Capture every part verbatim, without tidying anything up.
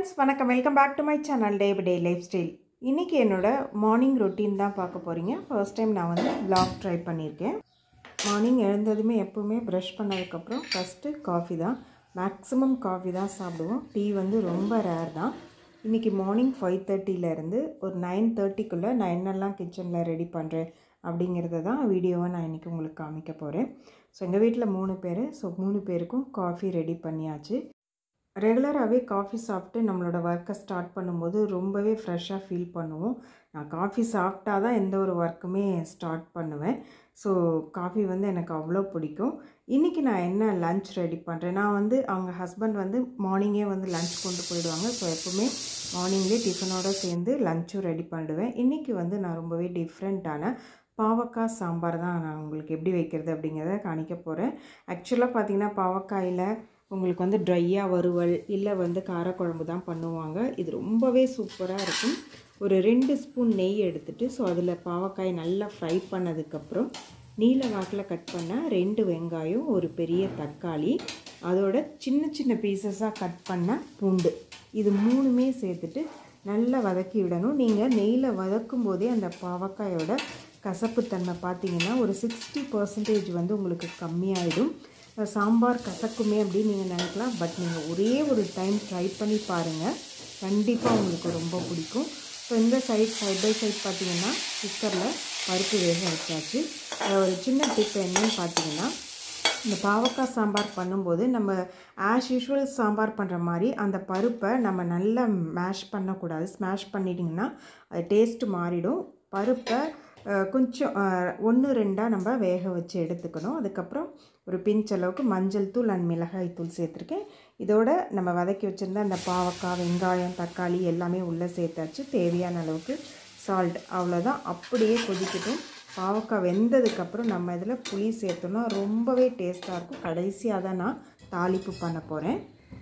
Friends வணக்கம் welcome back to my channel day by day lifestyle. இன்றைக்கி என்னோடய morning routine தான் பார்க்க போகிறீங்க. ஃபர்ஸ்ட் டைம் நான் வந்து vlog ட்ரை பண்ணியிருக்கேன். மார்னிங் எழுந்ததுமே எப்போவுமே ப்ரஷ் பண்ணதுக்கப்புறம் ஃபஸ்ட்டு காஃபி தான். மேக்ஸிமம் காஃபி தான் சாப்பிடுவோம். டீ வந்து ரொம்ப ரேர் தான். இன்றைக்கி மார்னிங் ஃபைவ் தேர்ட்டிலேருந்து ஒரு நைன் தேர்ட்டிக்குள்ளே நான் என்னெல்லாம் கிச்சனில் ரெடி பண்ணுறேன் அப்படிங்கிறத தான் வீடியோவை நான் இன்றைக்கி உங்களுக்கு காமிக்க போகிறேன். ஸோ எங்கள் வீட்டில் மூணு பேர். ஸோ மூணு பேருக்கும் காஃபி ரெடி பண்ணியாச்சு. ரெகுலராகவே காஃபி சாப்பிட்டு நம்மளோட ஒர்க்கை ஸ்டார்ட் பண்ணும்போது ரொம்பவே ஃப்ரெஷ்ஷாக ஃபீல் பண்ணுவோம். நான் காஃபி சாப்பிட்டா தான் எந்த ஒரு ஒர்க்குமே ஸ்டார்ட் பண்ணுவேன். ஸோ காஃபி வந்து எனக்கு அவ்வளோ பிடிக்கும். இன்றைக்கி நான் என்ன லன்ச் ரெடி பண்ணுறேன், நான் வந்து அவங்க ஹஸ்பண்ட் வந்து மார்னிங்கே வந்து லன்ச் கொண்டு போயிடுவாங்க. ஸோ எப்போவுமே மார்னிங்லேயே டிஃபனோடு சேர்ந்து லன்ச்சும் ரெடி பண்ணிடுவேன். இன்றைக்கி வந்து நான் ரொம்பவே டிஃப்ரெண்ட்டான பாவக்காய் சாம்பார் தான் நான் உங்களுக்கு எப்படி வைக்கிறது அப்படிங்கிறத காணிக்க போகிறேன். ஆக்சுவலாக பார்த்திங்கன்னா பாவக்காயில் உங்களுக்கு வந்து ட்ரையாக வறுவல் இல்லை வந்து காரக்குழம்பு தான் பண்ணுவாங்க. இது ரொம்பவே சூப்பராக இருக்கும். ஒரு ரெண்டு ஸ்பூன் நெய் எடுத்துகிட்டு ஸோ அதில் பாவக்காய் நல்லா ஃப்ரை பண்ணதுக்கப்புறம் நீல வாக்கில் கட் பண்ண ரெண்டு வெங்காயம், ஒரு பெரிய தக்காளி, அதோட சின்ன சின்ன பீசஸாக கட் பண்ண பூண்டு, இது மூணுமே சேர்த்துட்டு நல்லா வதக்கி விடணும். நீங்கள் நெய்யில் வதக்கும் போதே அந்த பாவக்காயோட கசப்புத்தன்மை பார்த்திங்கன்னா ஒரு சிக்ஸ்டி பர்சன்டேஜ் வந்து உங்களுக்கு கம்மியாயிடும். சாம்பார் கசக்குமே அப்படின்னு நீங்கள் நினைக்கலாம். பட் நீங்கள் ஒரே ஒரு டைம் ட்ரை பண்ணி பாருங்கள், கண்டிப்பாக உங்களுக்கு ரொம்ப பிடிக்கும். ஸோ இந்த சைட் சைட் பை சைட் பார்த்திங்கன்னா குக்கரில் பருப்பு வேக வச்சாச்சு. ஒரு சின்ன டிப் என்னன்னு பார்த்தீங்கன்னா, இந்த பாவக்காய் சாம்பார் பண்ணும்போது நம்ம ஆஸ் யூஷுவல் சாம்பார் பண்ணுற மாதிரி அந்த பருப்பை நம்ம நல்லா மேஷ் பண்ணக்கூடாது. ஸ்மாஷ் பண்ணிட்டிங்கன்னா அது டேஸ்ட்டு மாறிடும். பருப்பை கொஞ்சம் ஒன்று ரெண்டாக நம்ம வேக வச்சு எடுத்துக்கணும். அதுக்கப்புறம் ஒரு பிஞ்ச் அளவுக்கு மஞ்சள் தூள் அண்ட் மிளகாய் தூள் சேர்த்துருக்கேன். இதோட நம்ம வதக்கி வச்சுருந்த அந்த பாவக்காய், வெங்காயம், தக்காளி எல்லாமே உள்ளே சேர்த்தாச்சு. தேவையான அளவுக்கு சால்ட், அவ்வளோதான். அப்படியே கொதிக்கட்டும். பாவக்காய் வெந்ததுக்கப்புறம் நம்ம இதில் புளி சேர்த்தோன்னா ரொம்பவே டேஸ்ட்டாக இருக்கும். கடைசியாக தான் நான் தாளிப்பு பண்ண போகிறேன்.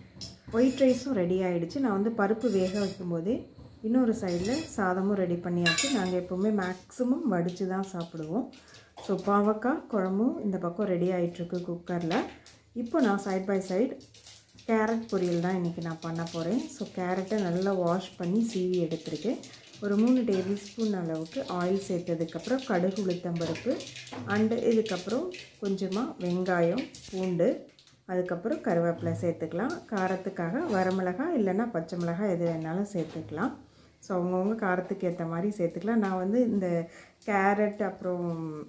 ஒயிட் ரைஸும் ரெடி ஆகிடுச்சு. நான் வந்து பருப்பு வேக வைக்கும்போதே இன்னொரு சைடில் சாதமும் ரெடி பண்ணியாச்சு. நாங்கள் எப்போவுமே மேக்ஸிமம் வடித்து தான் சாப்பிடுவோம். ஸோ பாவக்காய் குழம்பும் இந்த பக்கம் ரெடி ஆகிட்டுருக்கு குக்கரில். இப்போ நான் சைட் பை சைடு கேரட் பொரியல் தான் இன்றைக்கி நான் பண்ண போகிறேன். ஸோ கேரட்டை நல்லா வாஷ் பண்ணி சீவி எடுத்துருக்கேன். ஒரு மூணு டேபிள் ஸ்பூன் அளவுக்கு ஆயில் சேர்த்ததுக்கப்புறம் கடுகு, உளுத்தம்பருப்பு அண்டு இதுக்கப்புறம் கொஞ்சமாக வெங்காயம், பூண்டு, அதுக்கப்புறம் கருவேப்பிலை சேர்த்துக்கலாம். காரத்துக்காக வரமிளகாய் இல்லைன்னா பச்சை மிளகாய் எது வேணாலும் சேர்த்துக்கலாம். ஸோ அவங்கவுங்க காரத்துக்கு ஏற்ற மாதிரி சேர்த்துக்கலாம். நான் வந்து இந்த கேரட் அப்புறம்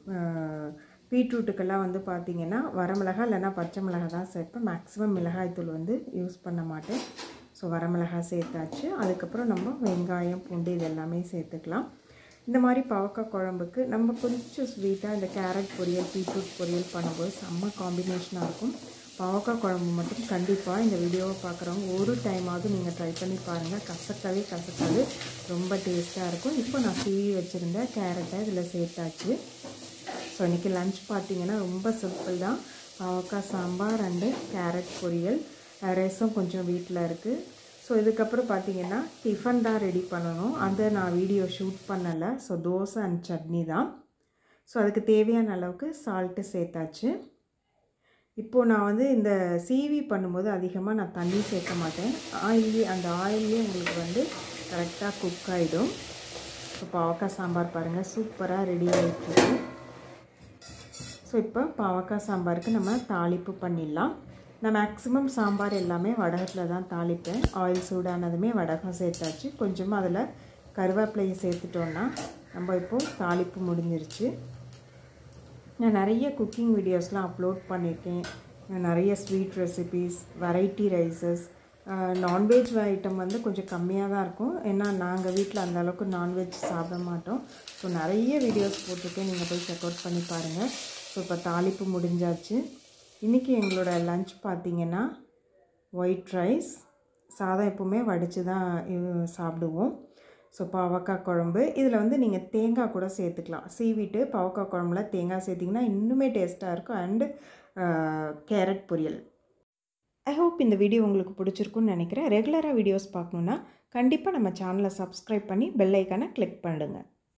பீட்ரூட்டுக்கெல்லாம் வந்து பார்த்திங்கன்னா வரமிளகாய் இல்லைன்னா பச்சை மிளகாய் தான் சேர்ப்பேன். மேக்ஸிமம் மிளகாய்த்தூள் வந்து யூஸ் பண்ண மாட்டேன். ஸோ வரமிளகாய் சேர்த்தாச்சு. அதுக்கப்புறம் நம்ம வெங்காயம், பூண்டு இது எல்லாமே சேர்த்துக்கலாம். இந்த மாதிரி பாவக்காய் குழம்புக்கு நம்ம கொஞ்சம் ஸ்வீட்டாக இந்த கேரட் பொரியல், பீட்ரூட் பொரியல் பண்ணும்போது செம்ம காம்பினேஷனாக இருக்கும். பாவக்காய் குழம்பு மட்டும் கண்டிப்பாக இந்த வீடியோவை பார்க்குறவங்க ஒரு டைமாவது நீங்கள் ட்ரை பண்ணி பாருங்கள். கசக்கவே கசக்காது, ரொம்ப டேஸ்ட்டாக இருக்கும். இப்போ நான் சீவி வச்சுருந்த கேரட்டை இதில் சேர்த்தாச்சு. ஸோ இன்றைக்கி லன்ச் பார்த்திங்கன்னா ரொம்ப சிம்பிள் தான். பாவக்காய் சாம்பார் அண்டு கேரட் பொரியல், ரசம் கொஞ்சம் வீட்டில் இருக்குது. ஸோ இதுக்கப்புறம் பார்த்திங்கன்னா டிஃபன் தான் ரெடி பண்ணணும். அதை நான் வீடியோ ஷூட் பண்ணலை. ஸோ தோசை அண்ட் சட்னி தான். ஸோ அதுக்கு தேவையான அளவுக்கு சால்ட்டு சேர்த்தாச்சு. இப்போது நான் வந்து இந்த சீவி பண்ணும்போது அதிகமாக நான் தண்ணி சேர்க்க மாட்டேன். ஆயிலே அந்த ஆயிலே உங்களுக்கு வந்து கரெக்டாக குக் ஆகிடும். இப்போ பாவக்காய் சாம்பார் பாருங்கள் சூப்பராக ரெடி ஆகிட்டு. ஸோ இப்போ பாவக்காய் சாம்பாருக்கு நம்ம தாளிப்பு பண்ணிடலாம். நான் மேக்ஸிமம் சாம்பார் எல்லாமே வடகத்தில் தான் தாளிப்பேன். ஆயில் சூடானதுமே வடகம் சேர்த்தாச்சு. கொஞ்சமாக அதில் கருவேப்பிலையை சேர்த்துட்டோன்னா நம்ம இப்போது தாளிப்பு முடிஞ்சிருச்சு. நான் நிறைய குக்கிங் வீடியோஸ்லாம் அப்லோட் பண்ணியிருக்கேன். நிறைய sweet recipes, variety rices, nonveg item வந்து கொஞ்சம் கம்மியாக தான் இருக்கும். ஏன்னா நாங்கள் வீட்டில் அந்தளவுக்கு நான்வெஜ் சாப்பிட மாட்டோம். ஸோ நிறைய வீடியோஸ் போட்டிருக்கேன், நீங்கள் போய் செக் அவுட் பண்ணி பாருங்கள். ஸோ இப்போ தாளிப்பு முடிஞ்சாச்சு. இன்றைக்கி எங்களோட லன்ச் பார்த்திங்கன்னா ஒயிட் ரைஸ், சாதம் எப்போவுமே வடித்து தான் சாப்பிடுவோம். ஸோ பாவக்காய் குழம்பு, இதில் வந்து நீங்கள் தேங்காய் கூட சேர்த்துக்கலாம். சீவிட்டு பாவக்காய் குழம்புல தேங்காய் சேர்த்திங்கன்னா இன்னுமே டேஸ்ட்டாக இருக்கும். அண்டு கேரட் பொரியல். ஐ ஹோப் இந்த வீடியோ உங்களுக்கு பிடிச்சிருக்குன்னு நினைக்கிறேன். ரெகுலராக வீடியோஸ் பார்க்கணுன்னா கண்டிப்பாக நம்ம சேனலை சப்ஸ்கிரைப் பண்ணி பெல் ஐக்கானை கிளிக் பண்ணிடுங்க.